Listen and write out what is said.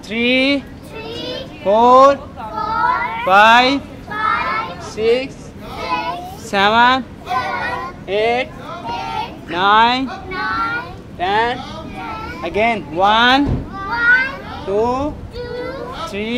3, 4, 5, 6, 7, 8, 9, 10. Again. 1, 2, 3.